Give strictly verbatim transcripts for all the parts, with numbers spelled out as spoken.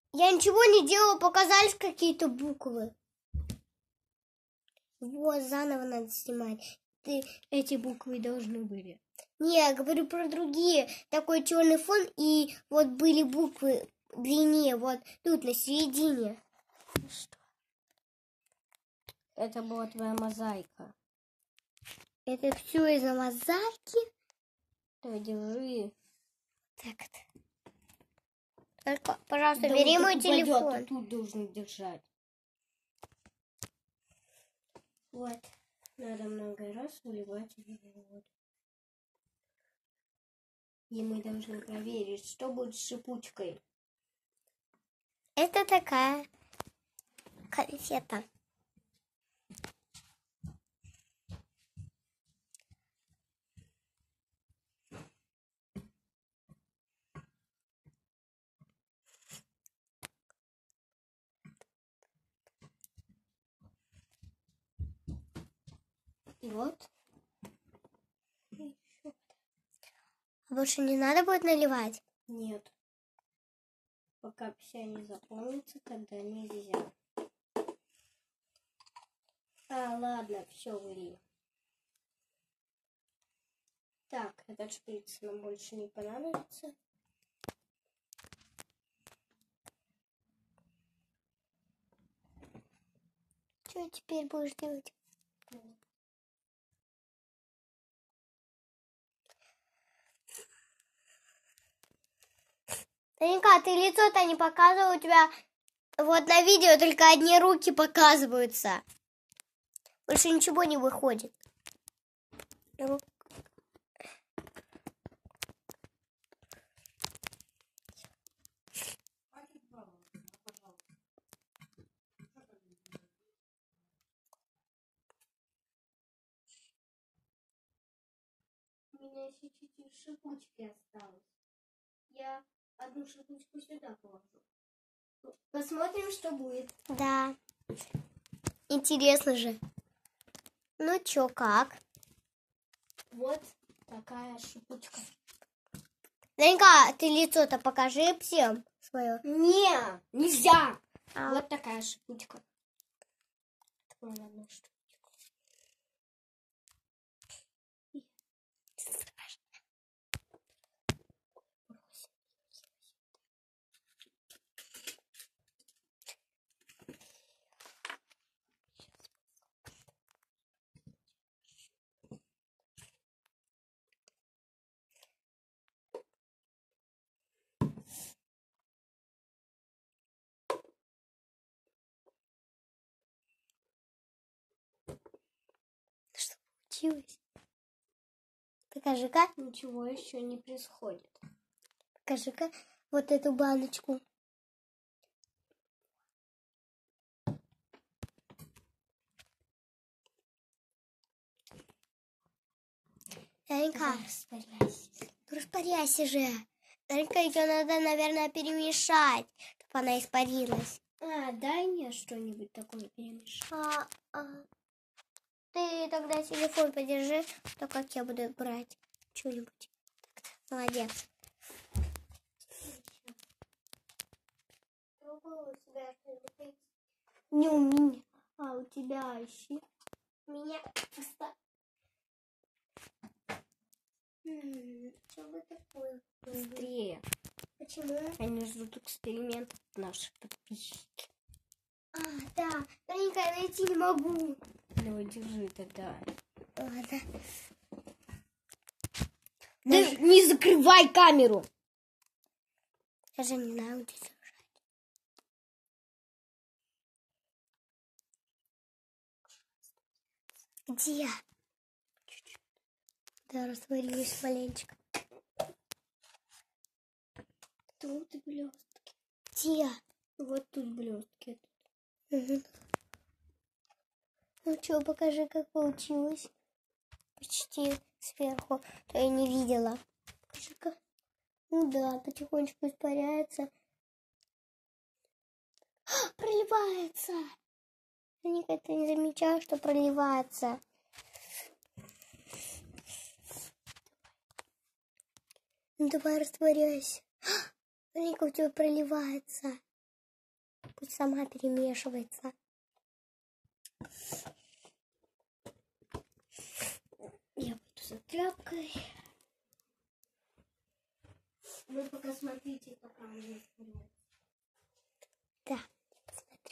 Я ничего не делала, показались какие-то буквы. Вот, заново надо снимать. Ты... Эти буквы должны были. Не, я говорю про другие. Такой черный фон, и вот были буквы длиннее, вот тут, на середине. Что? Это была твоя мозаика. Это все из-за мозаики? Давай, держи. Так-то. Только, пожалуйста, Да бери он мой так телефон. упадет, ты тут должен держать. Вот. Надо много раз выливать воду. И мы должны проверить, что будет с шипучкой. Это такая конфета. Вот. А больше не надо будет наливать? Нет. Пока вся не заполнится, тогда нельзя. А, ладно, все, выли. Так, этот шприц нам больше не понадобится. Что теперь будешь делать? Танька, ты лицо-то не показывала, у тебя вот на видео только одни руки показываются. Больше ничего не выходит. Ру- У меня еще чуть-чуть шипучки осталось. Я одну шипучку сюда положу. Посмотрим, что будет. Да. Интересно же. Ну чё, как? Вот такая шипучка. Танька, ты лицо-то покажи всем свое. Не, нельзя. А. Вот такая шипучка. Такую на одну штучку. Что получилось? Покажи-ка. Ничего еще не происходит. Покажи-ка вот эту баночку. Танька, Растворяйся. ну растворяйся же. Танька, ее надо, наверное, перемешать, чтобы она испарилась. А, дай мне что-нибудь такое перемешать. А, а. Ты тогда телефон подержи, то как я буду брать что-нибудь. Молодец. Не у меня, а у тебя ищи. У меня просто... Что бы такое? Быстрее. Почему? Они ждут экспериментов наших подписчиков. А, да. Танька, я найти не могу. Давай, держи тогда. Ладно. Да не закрывай камеру. Я же не знаю, где держать. Где? Чуть-чуть. Да, растворилась маленечко. Тут блестки. Где? Вот тут блестки. Угу. Ну что, покажи, как получилось. Почти сверху. То я не видела. Покажи-ка. Ну да, потихонечку испаряется. А, проливается. Я никогда не замечала, что проливается. Ну давай растворяйся. Смотри, как у тебя проливается. Пусть сама перемешивается. Я буду за тряпкой. Вы пока смотрите, пока он не вперед. Да, посмотрю.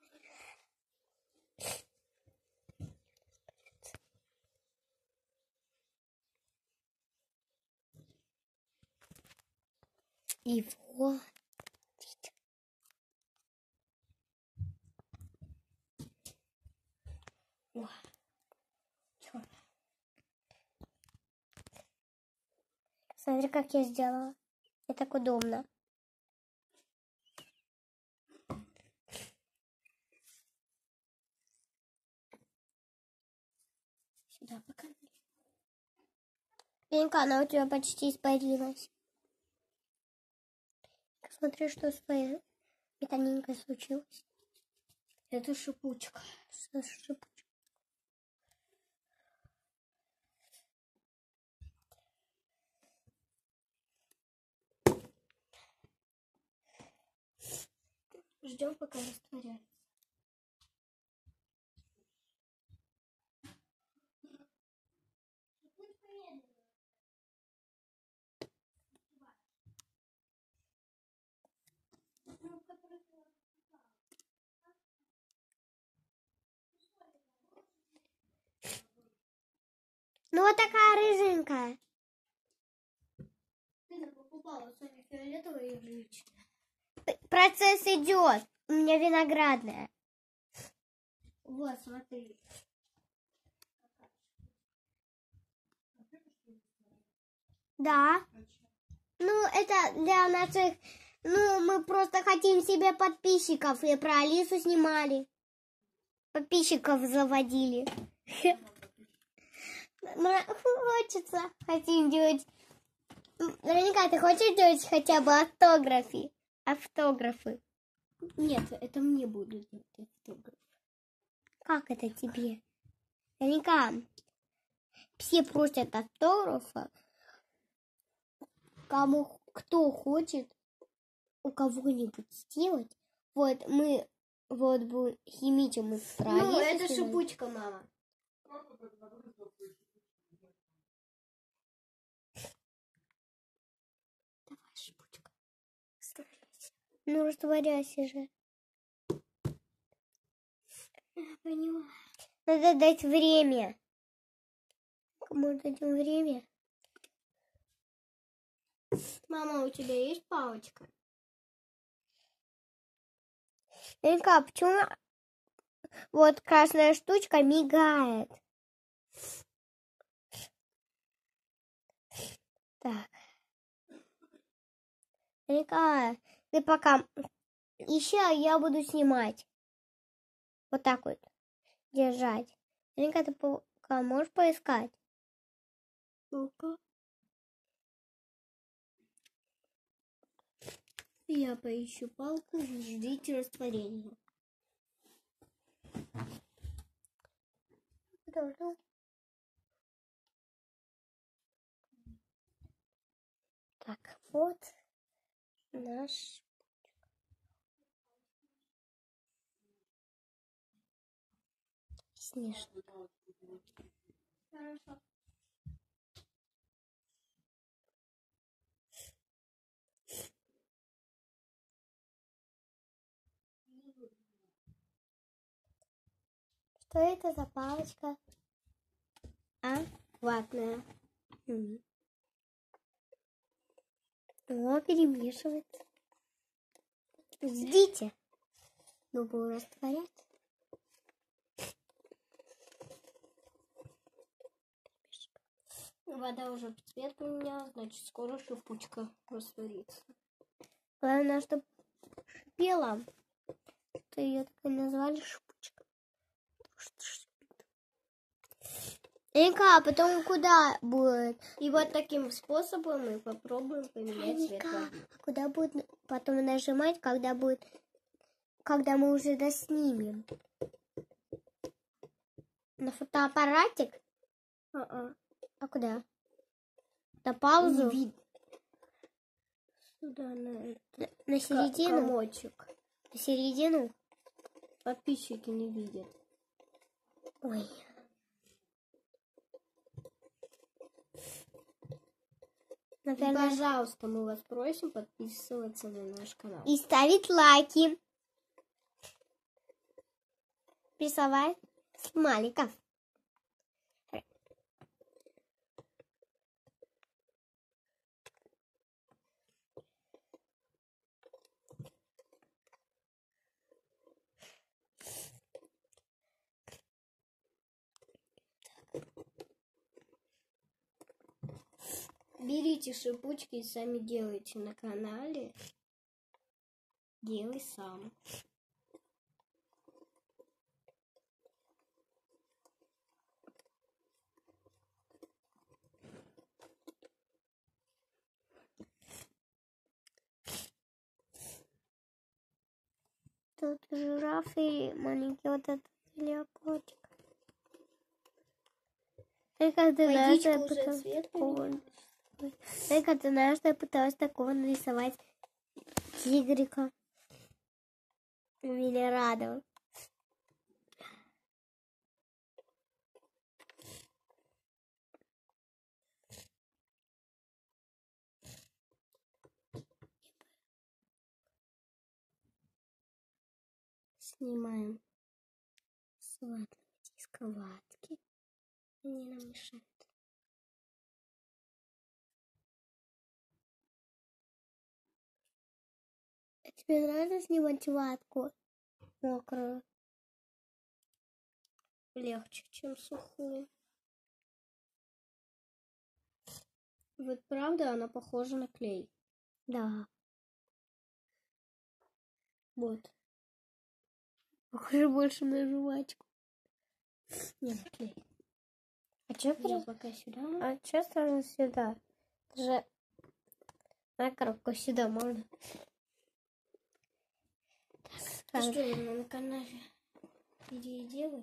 И вот. О, чёрт. Смотри, как я сделала. Это так удобно. Сюда пока. Ленка, она у тебя почти испарилась. Смотри, что с твоей витаминкой случилось. Это шипучка. Что шипучка? Ждем, пока растворяется. Ну вот такая рыженькая. Ты там покупала Соня фиолетовая и ягодичная. Процесс идет. У меня виноградная. Вот, смотри. Да. Ну, это для наших... Ну, мы просто хотим себе подписчиков. И про Алису снимали. Подписчиков заводили. Хочется. Хотим делать... Наверняка ты хочешь делать хотя бы автографы? Автографы. Нет, это мне будут делать автограф. Как это тебе? Наверняка все просят автографа. Кому кто хочет у кого-нибудь сделать. Вот мы вот будем химичем мы справились. Ну, это шипучка, мама. Давай, шипучка. Растворяйся. Ну, растворяйся же. Я поняла. Надо дать время. Кому дадим время? Мама, у тебя есть палочка? Ленка, почему вот красная штучка мигает? Так. Ленка, ты пока ищи, а я буду снимать. Вот так вот держать. Ленка, ты пока можешь поискать? Ну-ка. Я поищу палку, вы ждите растворения. Подожду. Так, вот наш снежный. Хорошо. Что это за палочка? А? Ватная. М. О, перемешивается. Ждите. Думаю, растворять. Вода уже цвет поменяла, значит, скоро шипучка растворится. Главное, чтобы шипела. То ее так и назвали шипучка. Энька, а потом куда будет? И вот таким способом мы попробуем поменять цвет Энька, воды. а куда будет потом нажимать, когда будет, когда мы уже доснимем? На фотоаппаратик? А-а. А куда? На паузу? Не видно. Сюда, на, это. На середину? Комочек. Середину? Подписчики не видят. Ой. И, Наверное. пожалуйста, мы вас просим подписываться на наш канал. И ставить лайки. Рисовать смайликов. Берите шипучки и сами делайте на канале. Делай сам. Тут жираф и маленький вот этот леопардик. Только ты знаешь, что я пыталась такого... Только ты знаешь, что я пыталась такого нарисовать тигрика. Меня радовал. Снимаем сладкие дисковатки. Они нам мешают. А тебе нравится снимать ватку мокрую? Легче, чем сухую. Вот правда, она похожа на клей. Да. Вот. Похоже больше на жвачку. Не, на клей. А что Я пока сюда. А что сразу сюда? Это же на коробку сюда можно. Ты что, на канале? Иди и делай.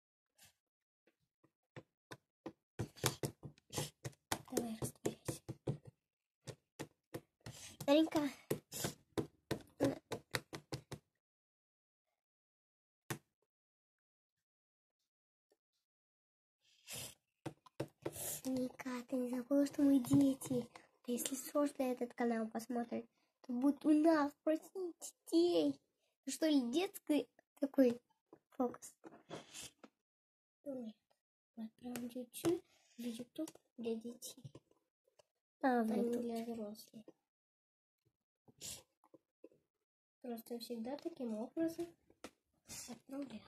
Давай, растворяйся. Старенька. Ника, ты не забыла, что мы дети. А если сложно этот канал посмотреть, то будет у нас просить детей. Ну что ли, детский такой фокус? Нет. Мы отправим YouTube в YouTube для детей. А, А в не YouTube. для взрослых. Просто всегда таким образом отправляю.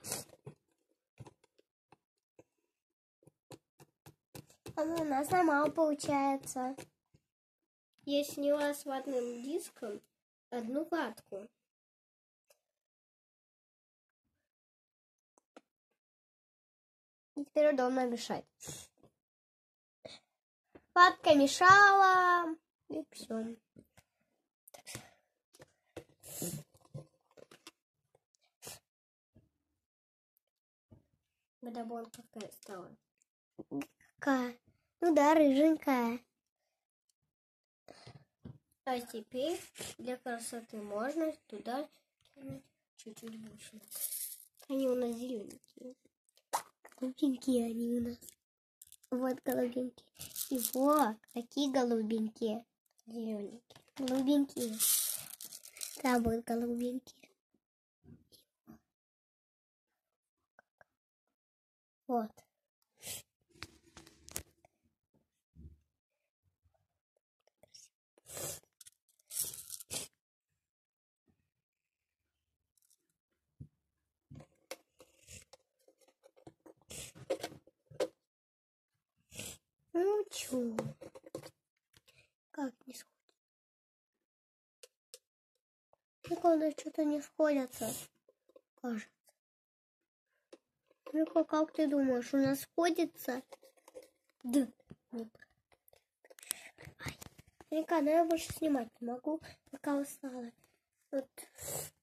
Она у нас нормально получается. Я сняла с ватным диском одну ватку. И теперь удобно мешать. Ватка мешала. И все. Водобон какая стала. Какая? Ну да, рыженькая. А теперь для красоты можно туда кинуть чуть-чуть больше. Они у нас зелененькие. Голубенькие они у нас. Вот голубенькие. И вот, такие голубенькие. Зелененькие. Голубенькие. Там будут голубенькие. Вот. Ну чё? Как не сходится? Прикольно, что-то не сходятся. Кажется. Ну-ка, как ты думаешь, у нас сходится? Да. Нет. Река, ну я больше снимать не могу, пока устала. Вот